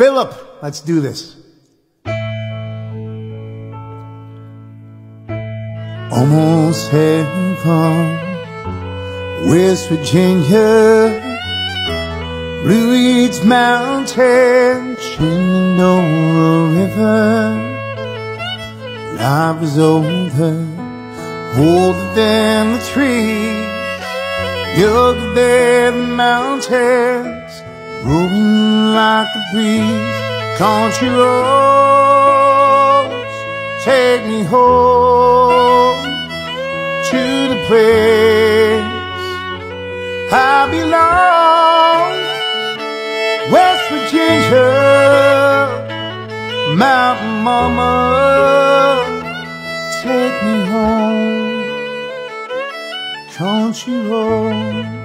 Philip, let's do this. Almost heaven, West Virginia, Blue Ridge Mountain, Shenandoah River. Life is older, older than the trees, younger than the mountains, rolling like the breeze. Country roads take me home to the place I belong. West Virginia, Mountain Mama, take me home. Country road.